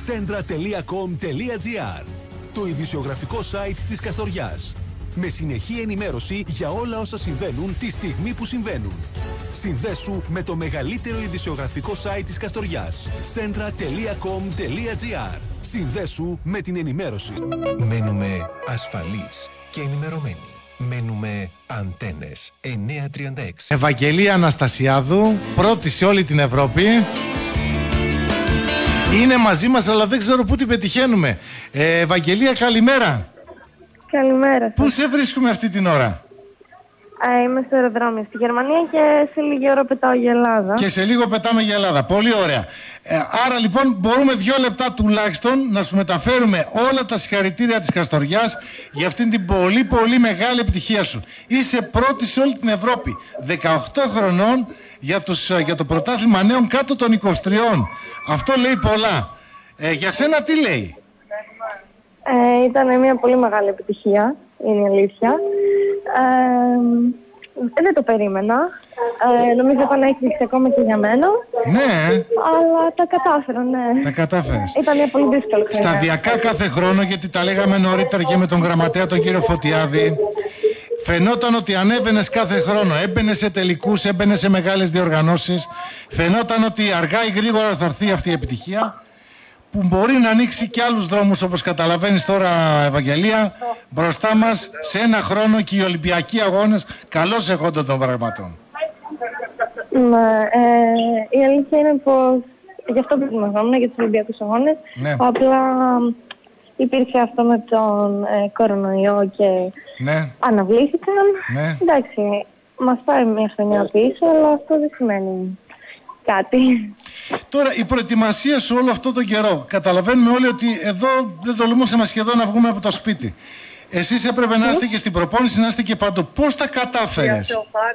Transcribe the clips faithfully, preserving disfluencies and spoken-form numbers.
σέντρα τελεία κομ τελεία τζι άρ, το ειδησιογραφικό site της Καστοριάς. Με συνεχή ενημέρωση για όλα όσα συμβαίνουν τη στιγμή που συμβαίνουν. Συνδέσου με το μεγαλύτερο ειδησιογραφικό site της Καστοριάς. σέντρα τελεία κομ τελεία τζι άρ. Συνδέσου με την ενημέρωση. Μένουμε ασφαλείς και ενημερωμένοι. Μένουμε Αντένες εννιακόσια τριάντα έξι. Ευαγγελία Αναστασιάδου, πρώτη σε όλη την Ευρώπη. Είναι μαζί μας, αλλά δεν ξέρω πού την πετυχαίνουμε. Ε, Ευαγγελία, καλημέρα. Καλημέρα. Πού σε βρίσκουμε αυτή την ώρα? Α, είμαι στο αεροδρόμιο στη Γερμανία και σε λίγη ώρα πετάω για Ελλάδα. Και σε λίγο πετάμε για Ελλάδα. Πολύ ωραία. Ε, άρα λοιπόν μπορούμε δύο λεπτά τουλάχιστον να σου μεταφέρουμε όλα τα συγχαρητήρια της Καστοριάς για αυτήν την πολύ πολύ μεγάλη επιτυχία σου. Είσαι πρώτη σε όλη την Ευρώπη. δεκαοκτώ χρονών για, τους, για το πρωτάθλημα νέων κάτω των είκοσι τριών. Αυτό λέει πολλά. Ε, για σένα τι λέει? Ε, ήταν μια πολύ μεγάλη επιτυχία, είναι η αλήθεια. Ε, δεν το περίμενα. Ε, νομίζω ήταν έκπληξη ακόμα και για μένα. Ναι. Αλλά τα κατάφερα, ναι. Τα κατάφερες. Ήταν μια πολύ δύσκολη χρονιά. Σταδιακά κάθε χρόνο, γιατί τα λέγαμε νωρίτερα και με τον γραμματέα τον κύριο Φωτιάδη, φαινόταν ότι ανέβαινες κάθε χρόνο. Έμπαινες σε τελικούς, έμπαινες σε μεγάλες διοργανώσεις. Φαινόταν ότι αργά ή γρήγορα θα έρθει αυτή η επιτυχία, που μπορεί να ανοίξει και άλλους δρόμους, όπως καταλαβαίνεις τώρα, Ευαγγελία, μπροστά μας σε ένα χρόνο και οι Ολυμπιακοί Αγώνες καλώς εχόντων των πραγματών. Ναι, ε, η αλήθεια είναι πως γι' αυτό προετοιμαζόμουν για τους Ολυμπιακούς Αγώνες. Ναι. Απλά υπήρχε αυτό με τον ε, κορονοϊό και Ναι. αναβλήθηκαν. Ναι. Εντάξει, μας πάει μια χρονιά πίσω, αλλά αυτό δεν σημαίνει κάτι. Τώρα, η προετοιμασία σου όλο αυτό τον καιρό. Καταλαβαίνουμε όλοι ότι εδώ δεν τολμούσαμε σχεδόν να βγούμε από το σπίτι. Εσείς έπρεπε να είστε και στην προπόνηση, να είστε και παντού. Πώς τα κατάφερες?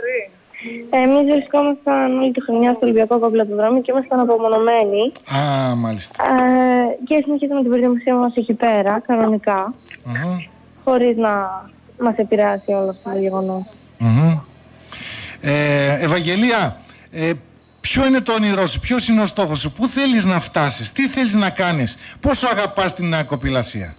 Εμείς βρισκόμασταν όλη τη χρονιά στο Ολυμπιακό Κομπλατοδρόμιο και ήμασταν απομονωμένοι. Α, μάλιστα. Ε, και συνεχίσαμε την προετοιμασία μας εκεί πέρα, κανονικά, Mm-hmm. χωρίς να μας επηρεάσει όλο αυτό το γεγονός. Mm-hmm. Ε, Ευαγγελία, ε, ποιο είναι το όνειρό σου, ποιος είναι ο στόχος σου, πού θέλεις να φτάσεις, τι θέλεις να κάνεις, πόσο αγαπάς την κοπηλασία?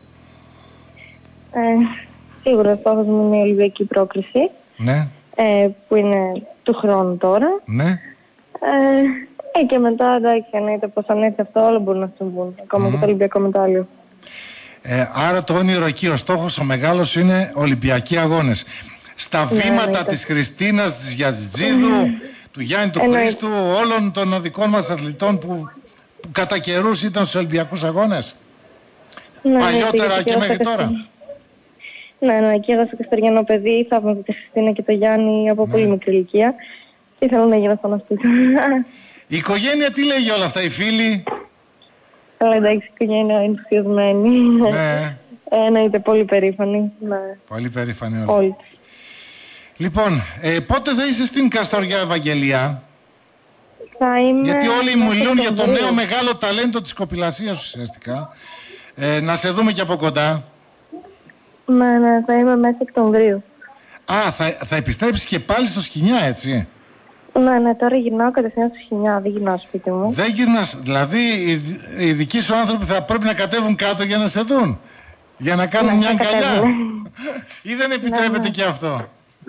Ε, σίγουρα ο στόχος μου είναι η Ολυμπιακή πρόκριση, Ναι. ε, που είναι του χρόνου τώρα. Ναι. Ε, ε, και μετά, εντάξει, εννοείται πως αν έρθει αυτό όλα μπορούν να συμβούν, ακόμα mm. και το Ολυμπιακό μετάλλιο. Ε, άρα το όνειρο εκεί, ο στόχος ο μεγάλος είναι Ολυμπιακοί Αγώνες. Στα Ναι, βήματα εννοείται. της Χριστίνας, της Γιαζιτζίδου, του Γιάννη του Εννοείται. Χρήστου, όλων των δικών μας αθλητών που, που κατά καιρούς ήταν στους Ολυμπιακούς Αγώνες. Ναι, Παλιότερα ναι, και εγώ μέχρι στο τώρα. Καστοριανό. Ναι, ναι, και εγώ στο Καστοριανό παιδί, θαύμαζα τη Χριστίνα και το Γιάννη από Ναι. πολύ μικρή ηλικία και ήθελα να γίνω στον αυτό. Η οικογένεια τι λέει για όλα αυτά, οι φίλοι? Αλλά εντάξει, η οικογένεια είναι ενθουσιασμένη. Ναι. Ε, εννοείται, πολύ περήφανη. Ναι, Πολύ περήφανοι όλοι. όλοι. Λοιπόν, ε, πότε θα είσαι στην Καστοριά, Ευαγγελία? Θα είμαι... Γιατί όλοι μου μιλούν για το Σεπτεμβρίου. νέο μεγάλο ταλέντο της κοπηλασίας ουσιαστικά. Ε, να σε δούμε και από κοντά. Ναι, ναι, θα είμαι μέσα Οκτωβρίου. Α, θα, θα επιστρέψεις και πάλι στο Σκηνιά, έτσι? Ναι, ναι, τώρα γυρνάω κατευθείαν στο Χινιά, δεν γυρνάω σπίτι μου. Δεν γυρνάς, δηλαδή οι, οι δικοί σου άνθρωποι θα πρέπει να κατέβουν κάτω για να σε δουν? Για να κάνουν Ναι, μια θα αγκαλιά? κατέβουν. Ή δεν επιτρέπεται ναι. και αυτό?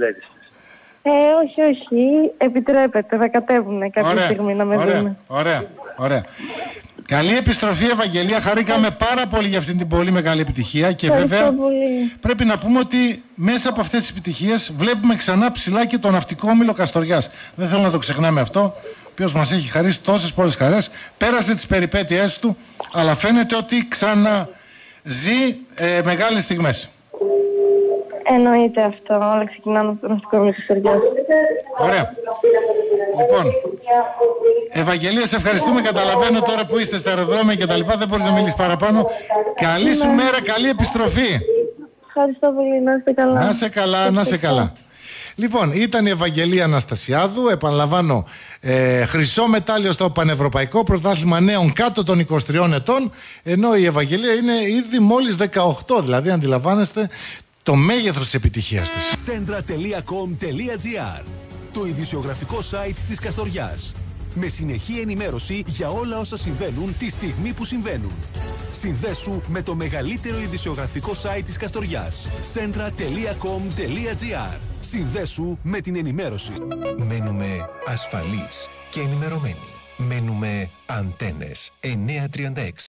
Ε, όχι, όχι, επιτρέπεται, θα κατέβουν κάποια Ωραία, στιγμή να με ωραία, δουν. ωραία, ωραία. Καλή επιστροφή, Ευαγγελία. Χαρήκαμε πάρα πολύ για αυτήν την πολύ μεγάλη επιτυχία και Ευχαριστώ βέβαια πολύ. πρέπει να πούμε ότι μέσα από αυτές τις επιτυχίες βλέπουμε ξανά ψηλά και τον ναυτικό όμιλο Καστοριάς. Δεν θέλω να το ξεχνάμε αυτό, ο οποίος μας έχει χαρίσει τόσες πολλές χαρές. Πέρασε τις περιπέτειές του, αλλά φαίνεται ότι ξαναζεί ε, μεγάλες στιγμές. Εννοείται αυτό, όλα ξεκινάμε από το ναυτικό όμιλο Καστοριάς. Ωραία. Λοιπόν, Ευαγγελία, σε ευχαριστούμε. Καταλαβαίνω τώρα που είστε στα αεροδρόμια και τα λοιπά, δεν μπορείς να μιλήσεις παραπάνω. Καλή σου μέρα, καλή επιστροφή. Ευχαριστώ πολύ, να είστε καλά. Να σε καλά, να σε καλά. Λοιπόν, ήταν η Ευαγγελία Αναστασιάδου, επαναλαμβάνω, ε, χρυσό μετάλλιο στο Πανευρωπαϊκό Πρωτάθλημα Νέων κάτω των είκοσι τριών ετών, ενώ η Ευαγγελία είναι ήδη μόλις δεκαοκτώ, δηλαδή αντιλαμβάνεστε το μέγεθος της επιτυχίας της. σέντρα τελεία κομ τελεία τζι άρ, το ειδησιογραφικό site της Καστοριάς. Με συνεχή ενημέρωση για όλα όσα συμβαίνουν τη στιγμή που συμβαίνουν. Συνδέσου με το μεγαλύτερο ειδησιογραφικό site της Καστοριάς. Centra τελεία κομ τελεία τζι άρ. Συνδέσου με την ενημέρωση. Μένουμε ασφαλείς και ενημερωμένοι. Μένουμε Αντένες εννιακόσια τριάντα έξι.